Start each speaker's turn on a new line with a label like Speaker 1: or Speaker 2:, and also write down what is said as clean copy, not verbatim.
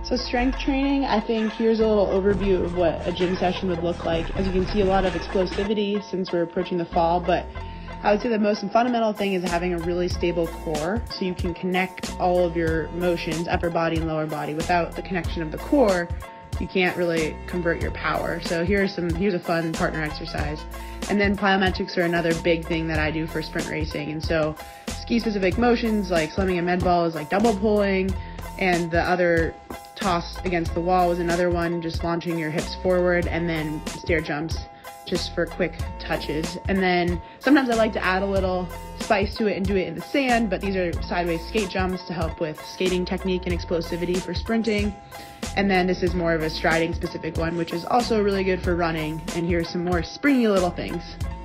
Speaker 1: So strength training, I think here's a little overview of what a gym session would look like. As you can see, a lot of explosivity since we're approaching the fall, but I would say the most fundamental thing is having a really stable core so you can connect all of your motions, upper body and lower body. Without the connection of the core, you can't really convert your power. So here's a fun partner exercise. And then plyometrics are another big thing that I do for sprint racing. And so ski-specific motions like slumming a med ball is like double pulling, and the other toss against the wall was another one, just launching your hips forward, and then stair jumps just for quick touches. And then sometimes I like to add a little spice to it and do it in the sand, but these are sideways skate jumps to help with skating technique and explosivity for sprinting. And then this is more of a striding specific one, which is also really good for running. And here's some more springy little things.